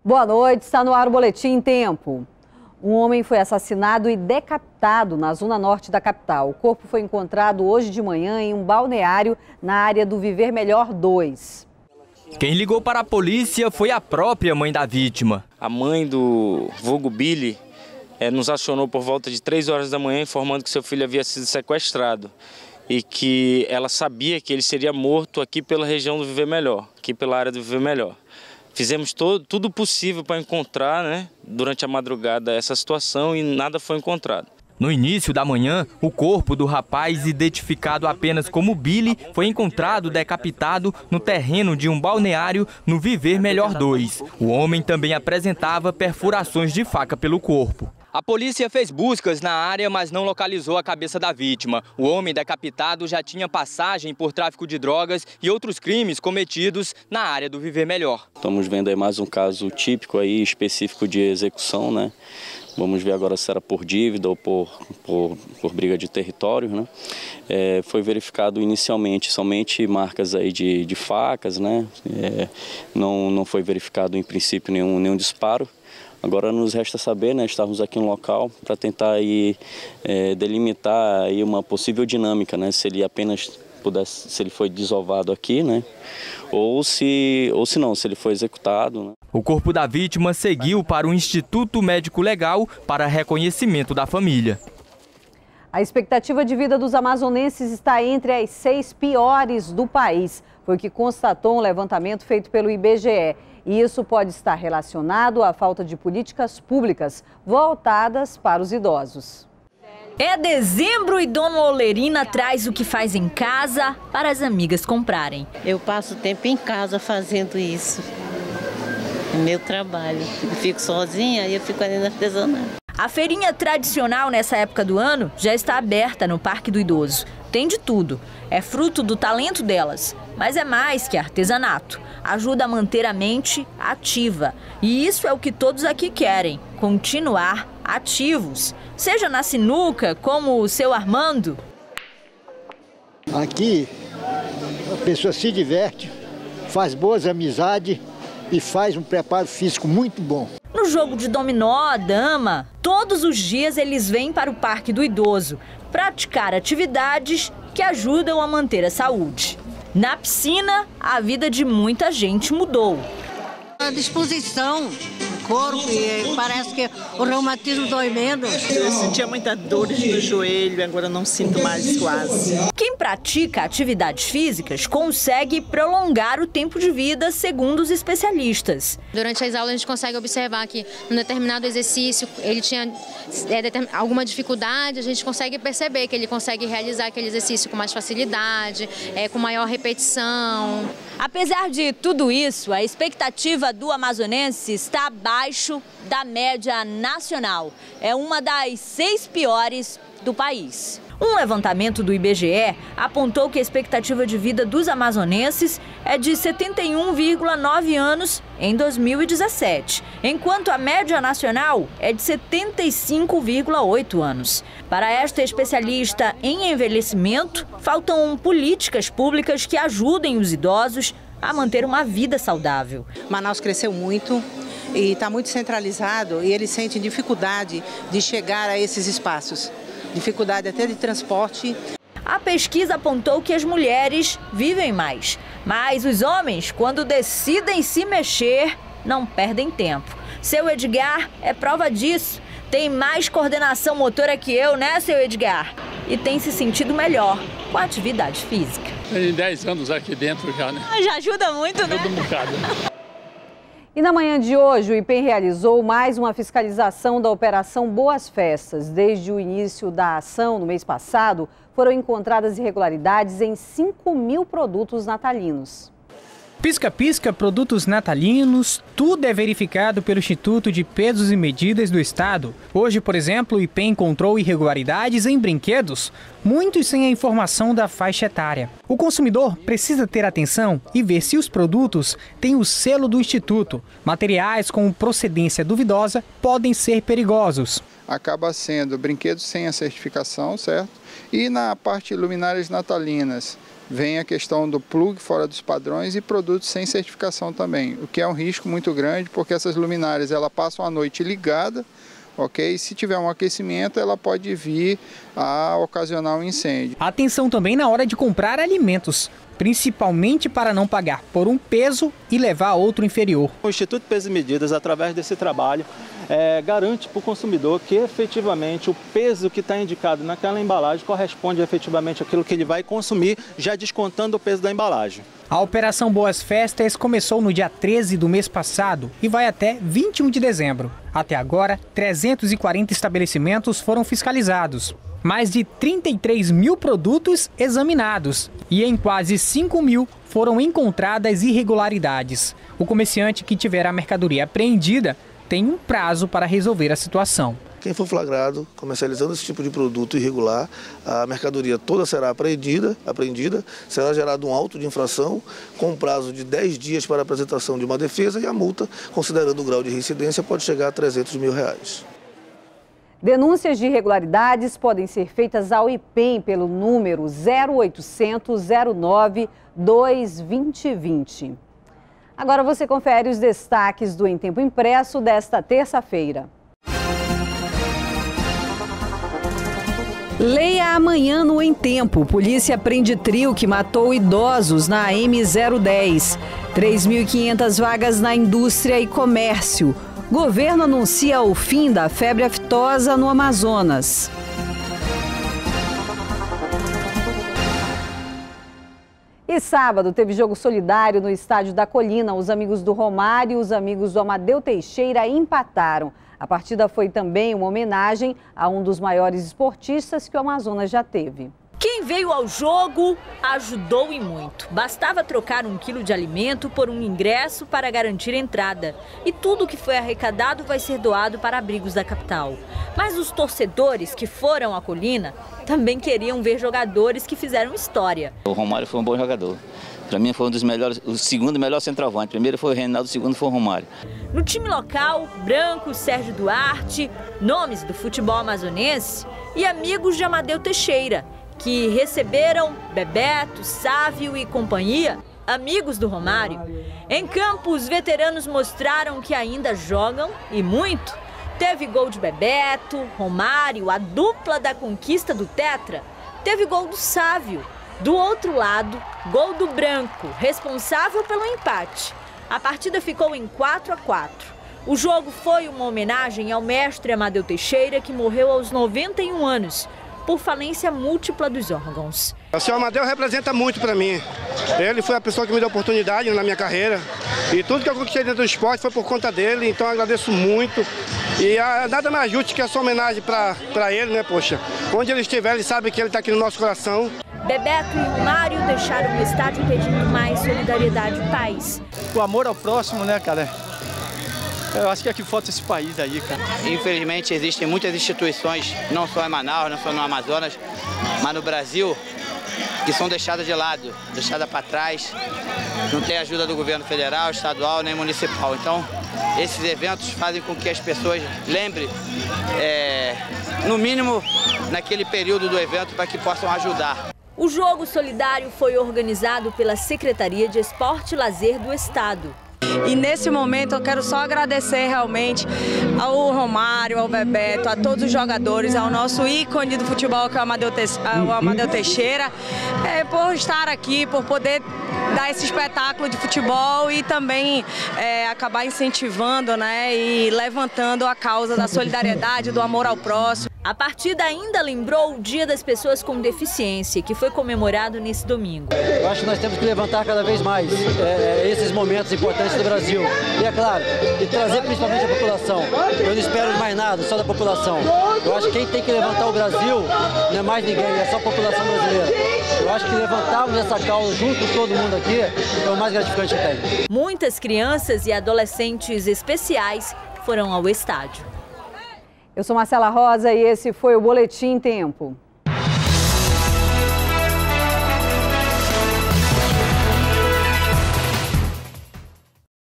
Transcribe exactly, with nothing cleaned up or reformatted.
Boa noite, está no ar o Boletim Tempo. Um homem foi assassinado e decapitado na zona norte da capital. O corpo foi encontrado hoje de manhã em um balneário na área do Viver Melhor dois. Quem ligou para a polícia foi a própria mãe da vítima. A mãe do vulgo Billy é, nos acionou por volta de três horas da manhã informando que seu filho havia sido sequestrado e que ela sabia que ele seria morto aqui pela região do Viver Melhor, aqui pela área do Viver Melhor. Fizemos todo, tudo possível para encontrar, né, durante a madrugada essa situação e nada foi encontrado. No início da manhã, o corpo do rapaz, identificado apenas como Billy, foi encontrado decapitado no terreno de um balneário no Viver Melhor dois. O homem também apresentava perfurações de faca pelo corpo. A polícia fez buscas na área, mas não localizou a cabeça da vítima. O homem decapitado já tinha passagem por tráfico de drogas e outros crimes cometidos na área do Viver Melhor. Estamos vendo aí mais um caso típico aí, específico de execução, né? Vamos ver agora se era por dívida ou por, por, por briga de território, né? É, foi verificado inicialmente somente marcas aí de, de facas, né? É, não, não foi verificado em princípio nenhum, nenhum disparo. Agora nos resta saber, né, estarmos aqui no local para tentar aí, é, delimitar aí uma possível dinâmica, né, se ele apenas pudesse, se ele foi desovado aqui, né, ou se, ou se não, se ele foi executado, né. O corpo da vítima seguiu para o Instituto Médico Legal para reconhecimento da família. A expectativa de vida dos amazonenses está entre as seis piores do país. Foi o que constatou um levantamento feito pelo I B G E. E isso pode estar relacionado à falta de políticas públicas voltadas para os idosos. É dezembro e Dona Olerina traz o que faz em casa para as amigas comprarem. Eu passo tempo em casa fazendo isso. É meu trabalho. Eu fico sozinha e eu fico ali no artesanato. A feirinha tradicional nessa época do ano já está aberta no Parque do Idoso. Tem de tudo. É fruto do talento delas, mas é mais que artesanato. Ajuda a manter a mente ativa. E isso é o que todos aqui querem, continuar ativos. Seja na sinuca, como o seu Armando. Aqui a pessoa se diverte, faz boas amizades e faz um preparo físico muito bom. No jogo de dominó, dama, todos os dias eles vêm para o Parque do Idoso praticar atividades que ajudam a manter a saúde. Na piscina, a vida de muita gente mudou. A disposição, o corpo, e parece que o reumatismo dói menos. Eu sentia muita dor no joelho, agora não sinto mais quase. Quem pratica atividades físicas consegue prolongar o tempo de vida, segundo os especialistas. Durante as aulas a gente consegue observar que um determinado exercício ele tinha é, alguma dificuldade, a gente consegue perceber que ele consegue realizar aquele exercício com mais facilidade, é, com maior repetição. Apesar de tudo isso, a expectativa do amazonense está abaixo da média nacional. É uma das seis piores do país. Um levantamento do I B G E apontou que a expectativa de vida dos amazonenses é de setenta e um vírgula nove anos em dois mil e dezessete, enquanto a média nacional é de setenta e cinco vírgula oito anos. Para esta especialista em envelhecimento, faltam políticas públicas que ajudem os idosos a manter uma vida saudável. Manaus cresceu muito e está muito centralizado e eles sentem dificuldade de chegar a esses espaços. Dificuldade até de transporte. A pesquisa apontou que as mulheres vivem mais, mas os homens, quando decidem se mexer, não perdem tempo. Seu Edgar é prova disso. Tem mais coordenação motora que eu, né, seu Edgar? E tem se sentido melhor com a atividade física. Tem dez anos aqui dentro já, né? Já ajuda muito, né? Ajuda um bocado. E na manhã de hoje, o I P E M realizou mais uma fiscalização da Operação Boas Festas. Desde o início da ação, no mês passado, foram encontradas irregularidades em cinco mil produtos natalinos. Pisca-pisca, produtos natalinos, tudo é verificado pelo Instituto de Pesos e Medidas do Estado. Hoje, por exemplo, o I P E encontrou irregularidades em brinquedos, muitos sem a informação da faixa etária. O consumidor precisa ter atenção e ver se os produtos têm o selo do Instituto. Materiais com procedência duvidosa podem ser perigosos. Acaba sendo brinquedos sem a certificação, certo? E na parte de luminárias natalinas, vem a questão do plug fora dos padrões e produtos sem certificação também, o que é um risco muito grande, porque essas luminárias ela passam a noite ligada, ok? E se tiver um aquecimento, ela pode vir a ocasionar um incêndio. Atenção também na hora de comprar alimentos, principalmente para não pagar por um peso e levar a outro inferior. O Instituto Pesos e Medidas, através desse trabalho, é, garante para o consumidor que efetivamente o peso que está indicado naquela embalagem corresponde efetivamente àquilo que ele vai consumir, já descontando o peso da embalagem. A Operação Boas Festas começou no dia treze do mês passado e vai até vinte e um de dezembro. Até agora, trezentos e quarenta estabelecimentos foram fiscalizados. Mais de trinta e três mil produtos examinados e em quase cinco mil foram encontradas irregularidades. O comerciante que tiver a mercadoria apreendida tem um prazo para resolver a situação. Quem for flagrado comercializando esse tipo de produto irregular, a mercadoria toda será apreendida, apreendida, será gerado um auto de infração com prazo de dez dias para a apresentação de uma defesa e a multa, considerando o grau de reincidência, pode chegar a trezentos mil reais. Denúncias de irregularidades podem ser feitas ao I P E M pelo número zero oitocentos, zero nove, dois dois zero dois zero. Agora você confere os destaques do Em Tempo Impresso desta terça-feira. Leia amanhã no Em Tempo. Polícia prende trio que matou idosos na M zero dez. três mil e quinhentas vagas na indústria e comércio. Governo anuncia o fim da febre aftosa no Amazonas. E sábado teve jogo solidário no Estádio da Colina. Os amigos do Romário e os amigos do Amadeu Teixeira empataram. A partida foi também uma homenagem a um dos maiores esportistas que o Amazonas já teve. Quem veio ao jogo ajudou e muito. Bastava trocar um quilo de alimento por um ingresso para garantir entrada. E tudo que foi arrecadado vai ser doado para abrigos da capital. Mas os torcedores que foram à Colina também queriam ver jogadores que fizeram história. O Romário foi um bom jogador. Para mim foi um dos melhores, o segundo melhor centroavante. Primeiro foi o Reinaldo, o segundo foi o Romário. No time local, Branco, Sérgio Duarte, nomes do futebol amazonense e amigos de Amadeu Teixeira, que receberam Bebeto, Sávio e companhia, amigos do Romário. Em campo, os veteranos mostraram que ainda jogam e muito. Teve gol de Bebeto, Romário, a dupla da conquista do Tetra. Teve gol do Sávio. Do outro lado, gol do Branco, responsável pelo empate. A partida ficou em quatro a quatro. O jogo foi uma homenagem ao mestre Amadeu Teixeira, que morreu aos noventa e um anos, por falência múltipla dos órgãos. O senhor Amadeu representa muito para mim. Ele foi a pessoa que me deu oportunidade na minha carreira. E tudo que eu conquistei dentro do esporte foi por conta dele, então eu agradeço muito. E a, nada mais justo que essa homenagem para ele, né, poxa. Onde ele estiver, ele sabe que ele está aqui no nosso coração. Bebeto e Romário deixaram o estádio pedindo mais solidariedade e paz. O amor ao próximo, né, cara? Eu acho que é que falta esse país aí, cara. Infelizmente, existem muitas instituições, não só em Manaus, não só no Amazonas, mas no Brasil, que são deixadas de lado, deixadas para trás. Não tem ajuda do governo federal, estadual, nem municipal. Então, esses eventos fazem com que as pessoas lembrem, é, no mínimo, naquele período do evento, para que possam ajudar. O jogo solidário foi organizado pela Secretaria de Esporte e Lazer do Estado. E nesse momento eu quero só agradecer realmente ao Romário, ao Bebeto, a todos os jogadores, ao nosso ícone do futebol, que é o Amadeu, Te... o Amadeu Teixeira, é, por estar aqui, por poder dar esse espetáculo de futebol e também é, acabar incentivando, né, e levantando a causa da solidariedade, do amor ao próximo. A partida ainda lembrou o Dia das Pessoas com Deficiência, que foi comemorado nesse domingo. Eu acho que nós temos que levantar cada vez mais é, esses momentos importantes do Brasil. E é claro, e trazer principalmente a população. Eu não espero mais nada, só da população. Eu acho que quem tem que levantar o Brasil não é mais ninguém, é só a população brasileira. Eu acho que levantarmos essa causa junto com todo mundo aqui é o mais gratificante que tem. Muitas crianças e adolescentes especiais foram ao estádio. Eu sou Marcela Rosa e esse foi o Boletim Tempo.